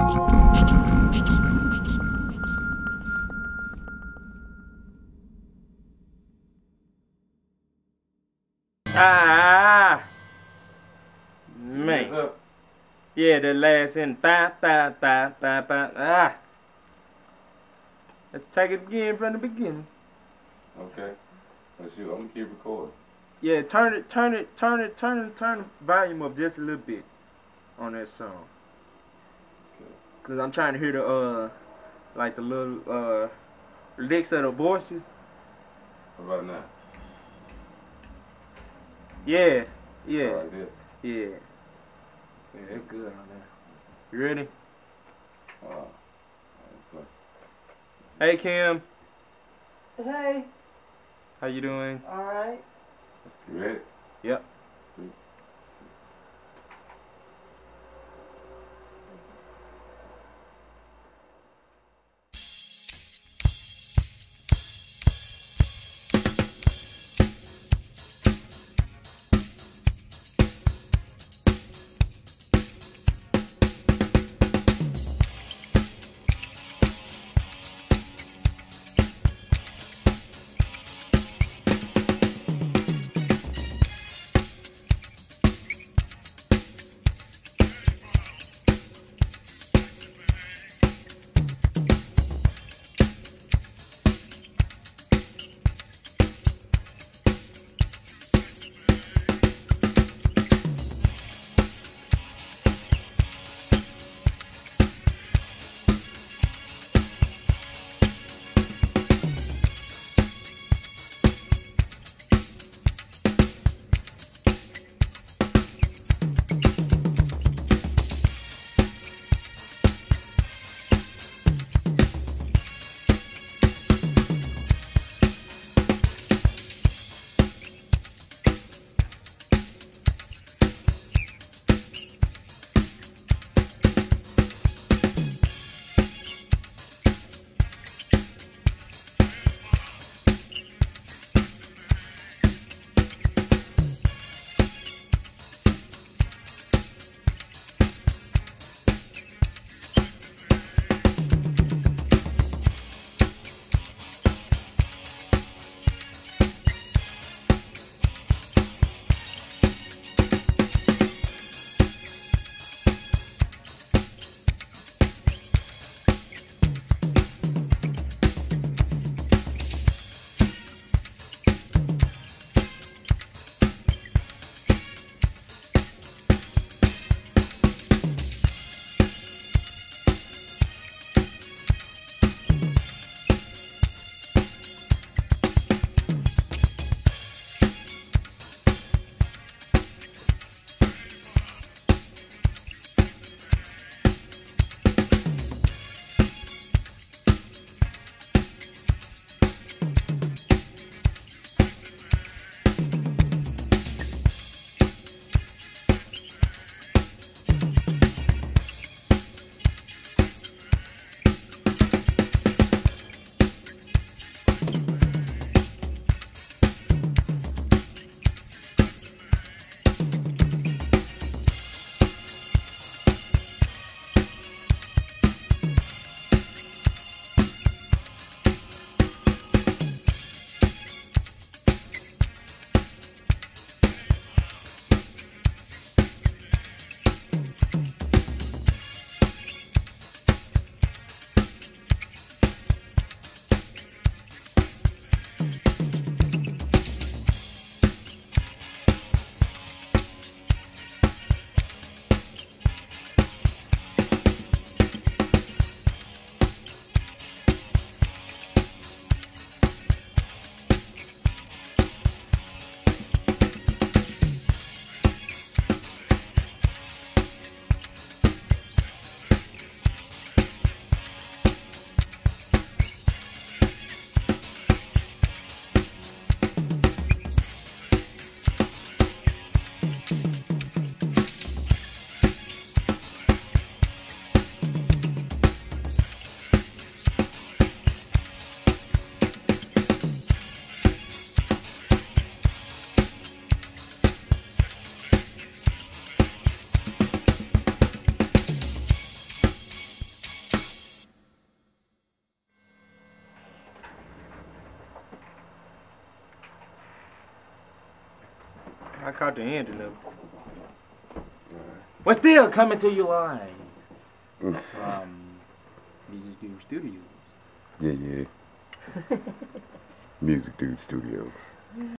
Ah, man. Yeah, the last in ah. Let's take it again from the beginning. Okay. Let's see. I'm gonna keep recording. Yeah, turn the volume up just a little bit on that song. Okay. Cause I'm trying to hear the like the little licks of the voices. How about now? Yeah, yeah, All right, there. yeah. Yeah, it's good on there. You ready? Okay. Hey Kim, Hey. how you doing? All right. You ready? Yep. I caught the ending of it. But still coming to you live from MUSICDUDE Studios. Yeah. MUSICDUDE Studios.